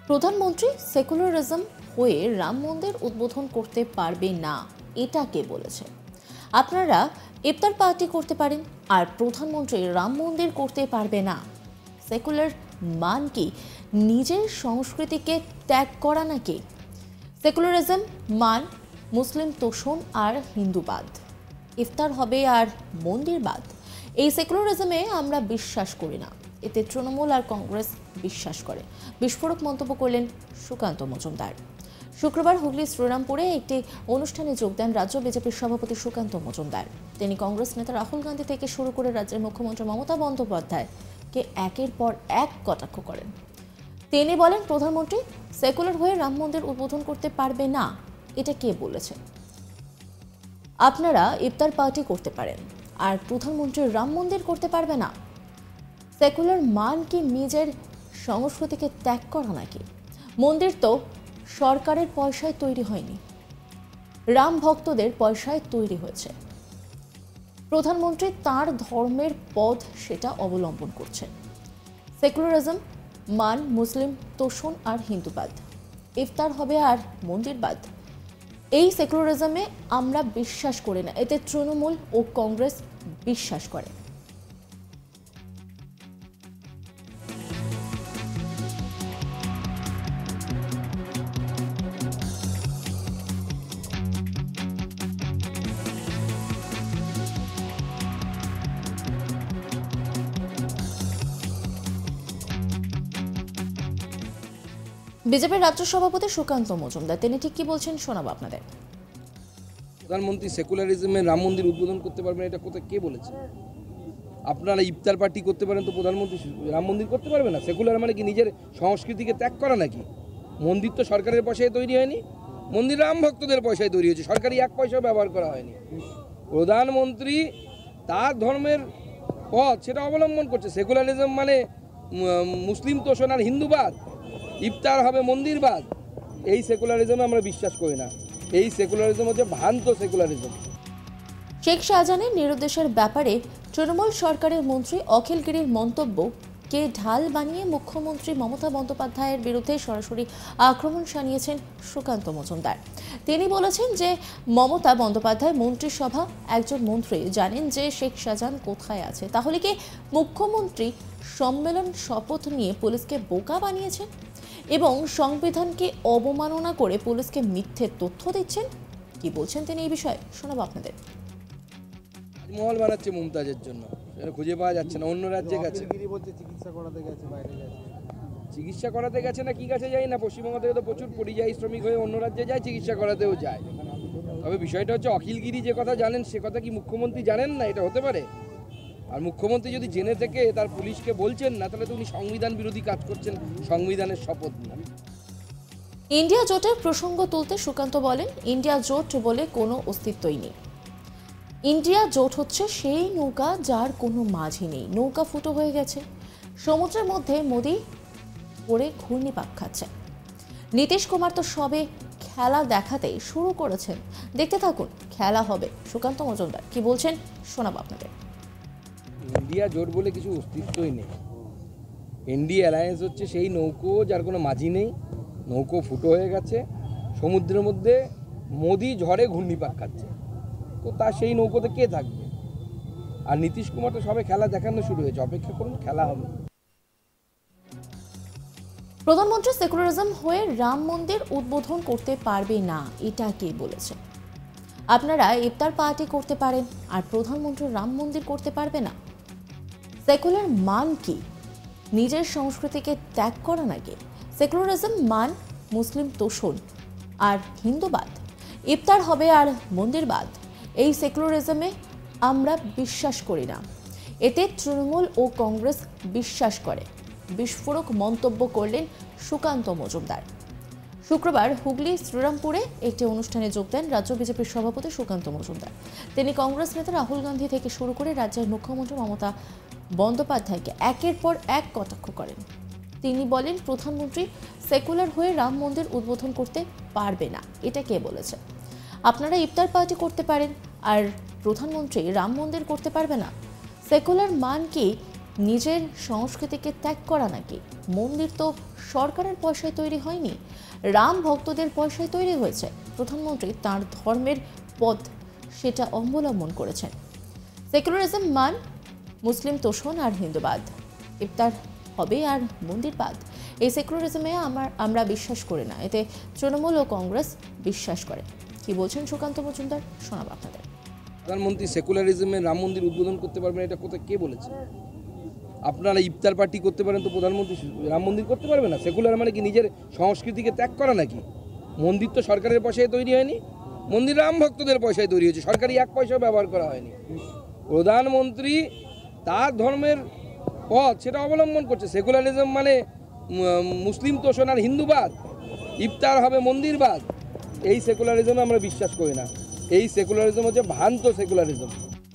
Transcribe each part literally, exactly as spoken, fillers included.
প্রধানমন্ত্রী সেকুলারিজম হয়ে রাম মন্দির উদ্বোধন করতে পারবে না, এটা কে বলেছে? আপনারা ইফতার পার্টি করতে পারেন আর প্রধানমন্ত্রী রাম মন্দির করতে পারবে না। সেকুলার মান কি নিজের সংস্কৃতিকে ত্যাগ করা নাকি? সেকুলারিজম মান মুসলিম তোষণ আর হিন্দুবাদ, ইফতার হবে আর মন্দিরবাদ। এই সেকুলারিজমে আমরা বিশ্বাস করি না, এতে তৃণমূল আর কংগ্রেস বিশ্বাস করে। বিস্ফোরক মন্তব্য করলেন সুকান্ত মজুমদার। শুক্রবার হুগলি শ্রীরামপুরে একটি অনুষ্ঠানে যোগ দেন রাজ্য বিজেপির সভাপতি সুকান্ত মজুমদার। তিনি কংগ্রেস নেতা রাহুল গান্ধী থেকে শুরু করে রাজ্যের মুখ্যমন্ত্রী মমতা বন্দ্যোপাধ্যায়কে একের পর এক কটাক্ষ করেন। তিনি বলেন, প্রধানমন্ত্রী সেকুলার হয়ে রাম মন্দির উদ্বোধন করতে পারবে না, এটা কে বলেছে? আপনারা ইফতার পার্টি করতে পারেন আর প্রধানমন্ত্রী রাম মন্দির করতে পারবে না। সেকুলার মান কি নিজের সংস্কৃতিকে ত্যাগ করা নাকি? মন্দির তো সরকারের পয়সায় তৈরি হয়নি, রাম ভক্তদের পয়সায় তৈরি হয়েছে। প্রধানমন্ত্রী তার ধর্মের পথ সেটা অবলম্বন করছেন। সেকুলারিজম মান মুসলিম তোষণ আর হিন্দুবাদ, ইফতার হবে আর মন্দিরবাদ। এই সেকুলারিজমে আমরা বিশ্বাস করি না, এতে তৃণমূল ও কংগ্রেস বিশ্বাস করে। বিজেপির রাজ্য সভাপতি সুকান্ত মজুমদার তিনি ঠিক কি বলছেন শোনাবো আপনাদের। প্রধানমন্ত্রী সেকুলারিজমে রাম মন্দির উদ্বোধন করতে পারবেন, এটা কোথায় কে বলেছে? আপনারা ইফতার পার্টি করতে পারেন, তো প্রধানমন্ত্রী রাম মন্দির করতে পারবে না? সেকুলার মানে কি নিজের সংস্কৃতিকে ত্যাগ করা নাকি? মন্দির তো সরকারের পয়সায় তৈরি হয়নি, মন্দির রাম ভক্তদের পয়সায় তৈরি হয়েছে, সরকারি এক পয়সাও ব্যবহার করা হয়নি। প্রধানমন্ত্রী তার ধর্মের পথ সেটা অবলম্বন করছে। সেকুলারিজম মানে মুসলিম তোষণ আর হিন্দুবাদ, ইফতার হবে মন্দিরবাদ। এই সেকুলারিজমে আমরা বিশ্বাস করি না। এই সেকুলারিজম হচ্ছে ভ্রান্ত সেকুলারিজম। শেখ শাহজাহানের নিরুদ্দেশের ব্যাপারে তৃণমূল সরকারের মন্ত্রী অখিল গিরির মন্তব্যকে ঢাল বানিয়ে মুখ্যমন্ত্রী মমতা বন্দ্যোপাধ্যায়ের বিরুদ্ধে সরাসরি আক্রমণ শানিয়েছেন সুকান্ত মজুমদার। তিনি বলেছেন যে মমতা বন্দ্যোপাধ্যায় মন্ত্রিসভা একজন মন্ত্রী জানেন যে শেখ শাহজাহান কোথায় আছে, তাহলে কি মুখ্যমন্ত্রী সম্মেলন শপথ নিয়ে পুলিশকে বোকা বানিয়েছেন এবং সংবিধানকে অবমাননা করে পুলিশকে মিথ্যে তথ্য দিচ্ছেন? কি বলছেন তিনি এই বিষয়ে শোনাবো আপনাদের। মহল বানাচ্ছে মুমতাজের জন্য, খুঁজে পাওয়া যাচ্ছে না, অন্য রাজ্যে গেছে চিকিৎসা করাতে গেছে, বাইরে গেছে। চিকিৎসা করাতে গেছে না কি গেছে যাই না, পশ্চিমবঙ্গ থেকে তো প্রচুর পরিযায়ী শ্রমিক হয়ে অন্য রাজ্যে যায়, চিকিৎসা করাতেও যায়। তবে বিষয়টা হচ্ছে অখিলগিরি যে কথা জানেন সে কথা কি মুখ্যমন্ত্রী জানেন না? এটা হতে পারে? আর মুখ্যমন্ত্রী যদি জেনে থেকে তার পুলিশকে বলছেন না, তাহলে তো উনি সংবিধান বিরোধী কাজ করছেন, সংবিধানের শপথ নিয়ে। ইন্ডিয়া জোটের প্রসঙ্গ তুলতে সুকান্ত বলেন, ইন্ডিয়া জোট বলে কোনো অস্তিত্বই নেই। ইন্ডিয়া জোট হচ্ছে সেই নৌকা যার কোনো মাঝি নেই, নৌকা ফুটো হয়ে গেছে, সমুদ্রের মধ্যে মোদি পড়ে ঘূর্ণিপাক খাচ্ছে। নীতিশ কুমার তো সবে খেলা দেখাতেই শুরু করেছেন, দেখতে থাকুন, খেলা হবে। সুকান্ত মজুমদার কি বলছেন শোনাবো আপনাদের। ইন্ডিয়া জোট বলে কিছু অস্তিত্বই নেই। ইন্ডিয়া অ্যালায়েন্স হচ্ছে সেই নৌকো যার কোনো মাঝি নেই, নৌকো ফুটো হয়ে গেছে, সমুদ্রের মধ্যে মোদি ঝড়ে ঘূর্ণিপাক খাচ্ছে, তো তার সেই নৌকোতে কে থাকবে? আর নীতিশ কুমার তো সবে খেলা দেখানো শুরু হয়েছে, অপেক্ষা করুন, খেলা হবে। প্রধানমন্ত্রী সেকুলারিজম হয়ে রাম মন্দির উদ্বোধন করতে পারবে না, এটা কে বলেছে? আপনারা ইফতার পার্টি করতে পারেন আর প্রধানমন্ত্রী রাম মন্দির করতে পারবে না। সেকুলার মান কি নিজের সংস্কৃতিকে ত্যাগ করা নাকি? সেকুলারিজম মান মুসলিম তোষণ আর হিন্দুবাদ, ইফতার হবে আর মন্দিরবাদ। এই সেকুলারিজমে আমরা বিশ্বাস করি না, এতে তৃণমূল ও কংগ্রেস বিশ্বাস করে। বিস্ফোরক মন্তব্য করলেন সুকান্ত মজুমদার। শুক্রবার হুগলি শ্রীরামপুরে একটি অনুষ্ঠানে যোগ দেন রাজ্য বিজেপির সভাপতি সুকান্ত মজুমদার। তিনি কংগ্রেস নেতা রাহুল গান্ধী থেকে শুরু করে রাজ্যের মুখ্যমন্ত্রী মমতা বন্দ্যোপাধ্যায়কে একের পর এক কটাক্ষ করেন। তিনি বলেন, প্রধানমন্ত্রী সেকুলার হয়ে রাম মন্দির উদ্বোধন করতে পারবে না, এটা কে বলেছে? আপনারা ইফতার পার্টি করতে পারেন আর প্রধানমন্ত্রী রাম মন্দির করতে পারবে না। সেকুলার মান কি নিজের সংস্কৃতিকে ত্যাগ করা নাকি? মন্দির তো সরকারের পয়সায় তৈরি হয়নি, রাম ভক্তদের পয়সায় তৈরি হয়েছে। প্রধানমন্ত্রী তার ধর্মের পথ সেটা অবলম্বন করেছেন। সেকুলারিজম মান মুসলিম তোষণ আর হিন্দুবাদ, ইফতার হবে আর মন্দিরবাদ। এই সেকুলারিজমে আমার আমরা বিশ্বাস করি না, এতে তৃণমূল ও কংগ্রেস বিশ্বাস করে। কি বলছেন সুকান্ত মজুমদার, শোনাব আপনাদের। প্রধানমন্ত্রী সেকুলারিজমে রাম মন্দির উদ্বোধন করতে পারবেন এটা কোথায় কে বলেছে? আপনারা ইফতার পার্টি করতে পারেন তো প্রধানমন্ত্রী রাম মন্দির করতে পারবে না? সেকুলার মানে কি নিজের সংস্কৃতিকে ত্যাগ করা নাকি? মন্দির তো সরকারের পয়সায় তৈরি হয়নি, মন্দির রাম ভক্তদের পয়সায় তৈরি হয়েছে, সরকারি এক পয়সাও ব্যবহার করা হয়নি। প্রধানমন্ত্রী তার ধর্মের পথ সেটা অবলম্বন করছে। সেকুলারিজম মানে মুসলিম তোষণ আর হিন্দুবাদ, ইফতার হবে মন্দিরবাদ। এই সেকুলারিজমে আমরা বিশ্বাস করি না। এই সেকুলারিজম হচ্ছে ভ্রান্ত সেকুলারিজম।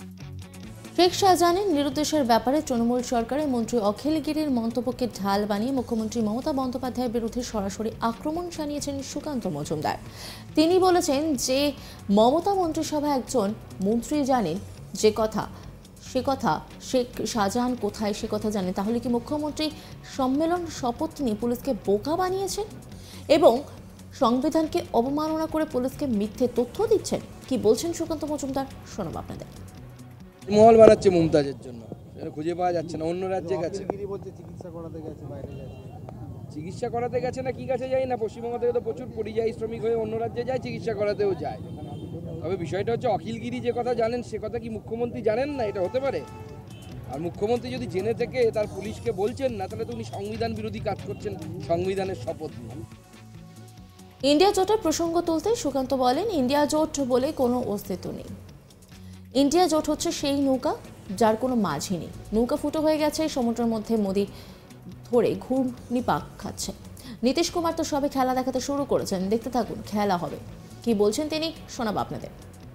শেখ শাহজাহানের নিরুদ্দেশের ব্যাপারে তৃণমূল সরকারের মন্ত্রী অখিল গিরির মন্তব্যকে ঢাল বানিয়ে মুখ্যমন্ত্রী মমতা বন্দ্যোপাধ্যায়ের বিরুদ্ধে সরাসরি আক্রমণ শানিয়েছেন সুকান্ত মজুমদার। তিনি বলেছেন যে মমতা মন্ত্রিসভা একজন মন্ত্রী জানেন যে কথা, সে কথা শেখ শাহজাহান কোথায় সে কথা জানেন। তাহলে কি মুখ্যমন্ত্রী সম্মেলন শপথ নিয়ে পুলিশকে বোকা বানিয়েছেন এবং সংবিধানকে অবমাননা করে পুলিশকে মিথ্যে তথ্য দিচ্ছেন? কি বলছেন সুকান্ত মজুমদার, শোনাব আপনাদের। মহল বানাচ্ছে মমতাজের জন্য, খুঁজে পাওয়া যাচ্ছে না, অন্য রাজ্যে গেছে। গিরি বলছে চিকিৎসা করাতে গেছে, বাইরে গেছে। চিকিৎসা করাতে গেছে না কি গেছে যাই না, পশ্চিমবঙ্গ থেকে তো প্রচুর পরিযায়ী শ্রমিক হয়ে অন্য রাজ্যে যায়, চিকিৎসা করাতেও যায়। তবে বিষয়টা হচ্ছে অখিলগিরি যে কথা জানেন সে কথা কি মুখ্যমন্ত্রী জানেন না? এটা হতে পারে? আর মুখ্যমন্ত্রী যদি জেনে থেকে তার পুলিশকে বলছেন না, তাহলে তো উনি সংবিধান বিরোধী কাজ করছেন, সংবিধানের শপথ নিয়ে। ইন্ডিয়া জোটের প্রসঙ্গ তুলতে সুকান্ত বলেন, ইন্ডিয়া জোট বলে কোনো অস্তিত্ব নেই। ইন্ডিয়া জোট হচ্ছে সেই নৌকা যার কোনো মাঝি নেই। নৌকা ফুটো হয়ে গেছে সমুদ্রের মধ্যে, মোদি ধরে ঘূর্ণিপাক খাচ্ছে। নীতিশ কুমার তো সবে খেলা দেখাতে শুরু করেছেন, দেখতে থাকুন, খেলা হবে। কি বলছেন তিনি, শোনাব আপনাদের।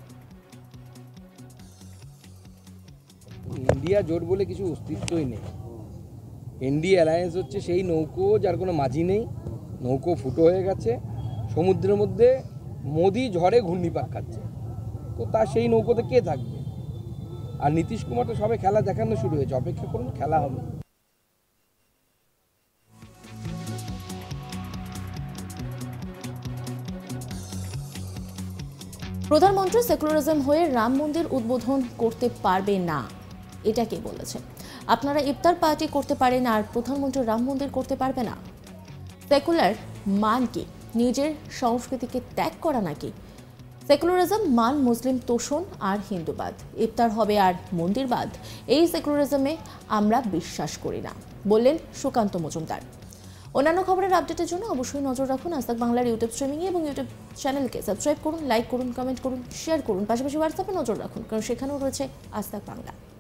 ইন্ডিয়া জোট বলে কিছু অস্তিত্বই নেই। ইন্ডিয়া অ্যালায়েন্স হচ্ছে সেই নৌকো যার কোনো মাঝি নেই, নৌকো ফুটো হয়ে গেছে সমুদ্রের মধ্যে, মোদি ঝড়ে ঘূর্ণিপাক খাচ্ছে, তো তার সেই নৌকোতে কে থাকবে? আর নীতিশ কুমার তো সবে খেলা দেখানো শুরু হয়েছে, অপেক্ষা করুন, খেলা হবে। প্রধানমন্ত্রী সেকুলারিজম হয়ে রাম মন্দির উদ্বোধন করতে পারবে না, এটা কে বলেছে? আপনারা ইফতার পার্টি করতে পারেন আর প্রধানমন্ত্রী রাম মন্দির করতে পারবে না? সেকুলার মান কি নিজের সংস্কৃতিকে ত্যাগ করা নাকি? সেকুলারিজম মান মুসলিম তোষণ আর হিন্দুবাদ, ইফতার হবে আর মন্দিরবাদ। এই সেকুলারিজমে আমরা বিশ্বাস করি না, বললেন সুকান্ত মজুমদার। অন্যান্য খবরের আপডেটের জন্য অবশ্যই নজর রাখুন আজ তাক বাংলার ইউটিউব স্ট্রিমিংয়ে এবং ইউটিউব চ্যানেলকে সাবস্ক্রাইব করুন, লাইক করুন, কমেন্ট করুন, শেয়ার করুন। পাশাপাশি হোয়াটসঅ্যাপে নজর রাখুন, কারণ সেখানেও রয়েছে আজ তাক বাংলা।